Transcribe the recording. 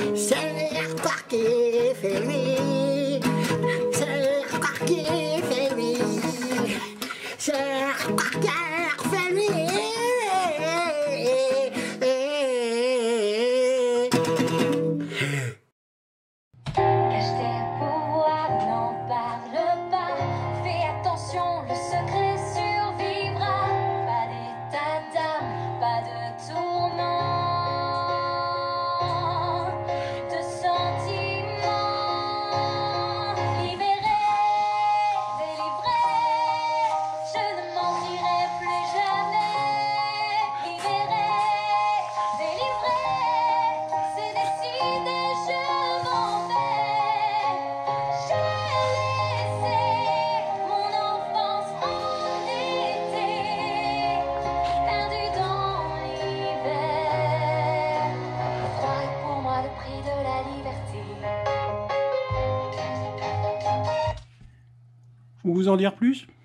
C'est toi qui fais lui, c'est toi qui fais lui, c'est toi qui fais lui. Cache tes pouvoirs, n'en parle pas. Fais attention, le secret survivra. Pas d'état d'âme, pas de tourment, de sentiments. Libéré, délivré, je ne mentirai plus jamais. Libéré, délivré, c'est décidé, je m'en vais. J'ai laissé mon enfance endettée, perdue dans l'hiver. Froid est pour moi le prix de la liberté. Faut vous en dire plus?